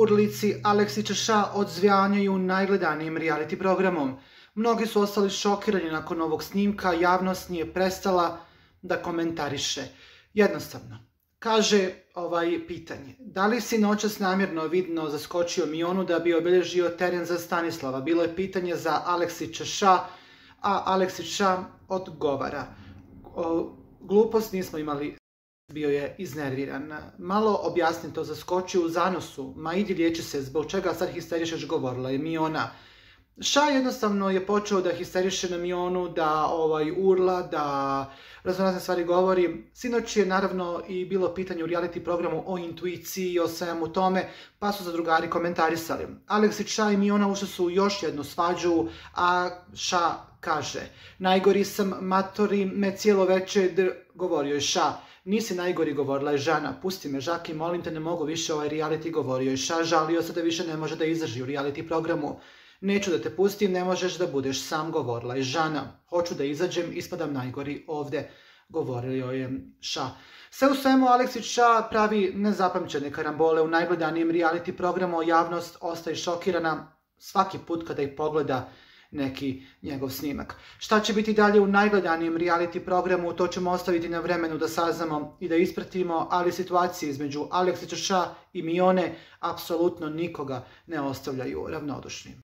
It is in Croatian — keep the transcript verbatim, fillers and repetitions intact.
Urlici Aleksića Ša odzvjanjaju najgledanijim reality programom. Mnogi su ostali šokirani nakon ovog snimka, javnost nije prestala da komentariše. Jednostavno, kaže ovaj pitanje, da li si noćas namjerno vidno zaskočio Mionu da bi obilježio teren za Stanislava? Bilo je pitanje za Aleksića Ša, a Aleksić Ša odgovara. O, glupost nismo imali, bio je iznerviran. Malo objasni to, zaskočio u zanosu, ma idi liječi se, zbog čega sad histerišeš, govorila je Miona. Ša jednostavno je počeo da histeriše na Mionu, da ovaj, urla, da raznorazne stvari govori. Sinoć je naravno i bilo pitanje u reality programu o intuiciji i o svemu tome, pa su za drugari komentarisali. Aleksić Ša i Miona ušli su u još jednu svađu, a Ša kaže, najgori sam, matori me cijelo večer, govorio je Ša. Nisi najgori, govorila je Žana. Pusti me, Žaki, molim te, ne mogu više ovaj reality, govorio je Ša. Žalio se da više ne može da izdrži u reality programu. Neću da te pustim, ne možeš da budeš sam, govorila je Žana. Hoću da izađem, ispadam najgori ovde, govorio je Ša. Sve u svemu, Aleksić Ša pravi nezapamćene karambole u najgledanijem reality programu, javnost ostaje šokirana svaki put kada ih pogleda neki njegov snimak. Šta će biti dalje u najgledanijem reality programu, to ćemo ostaviti na vremenu da saznamo i da ispratimo, ali situacije između Aleksića Ša i Mione apsolutno nikoga ne ostavljaju ravnodušnim.